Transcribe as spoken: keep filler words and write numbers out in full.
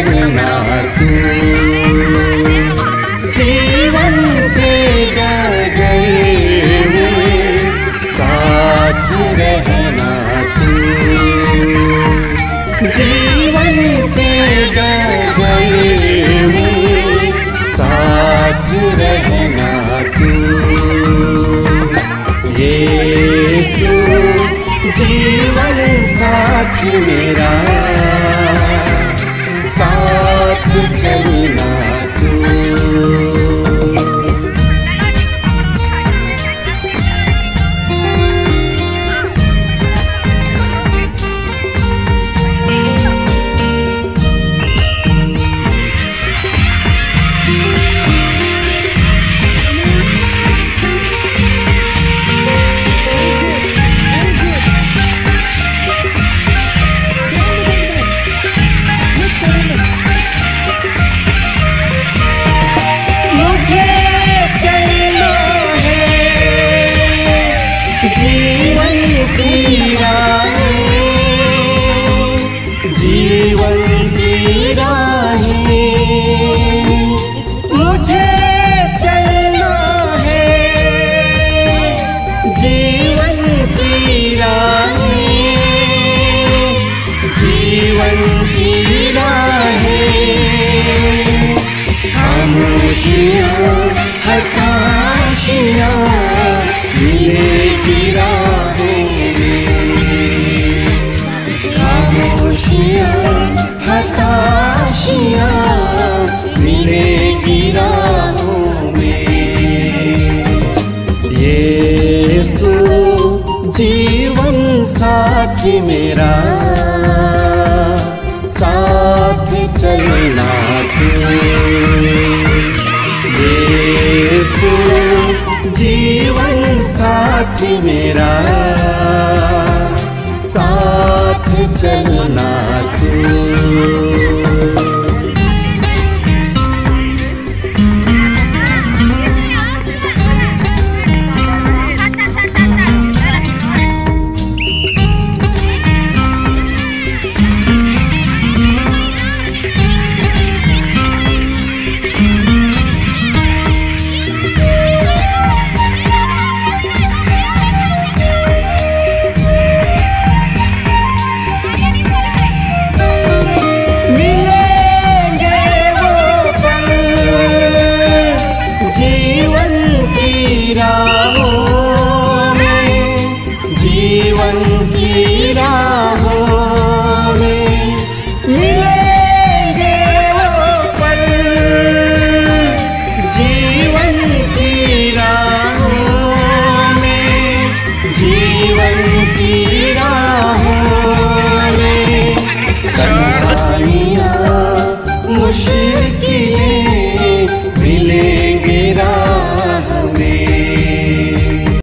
चलना तू, जीवन के डगर में साथ रहना तू, जीवन के डगर में साथ रहना तू। यीशु जीवन साथ मेरा, साथ चलना तू। जीवन की राहें, जीवन की राहें, मुझे चलना है। जीवन की राहें, जीवन की राहें, खामोशियाँ हताशियाँ मिलेगी राहों में, खामोशियाँ हताशियाँ मिलेगी राहों में। यीशु जीवन साथी मेरा, साथ चलना तू। यीशु जीवन साथी मेरा, साथ चलना तू। जीवन की राहों में मिलेंगे वो पल, जीवन की राहों में, जीवन की राहों में। तन्हाइयाँ मुश्किलें